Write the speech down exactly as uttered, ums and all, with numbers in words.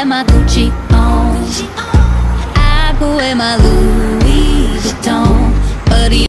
have my Gucci on. I put with my Louis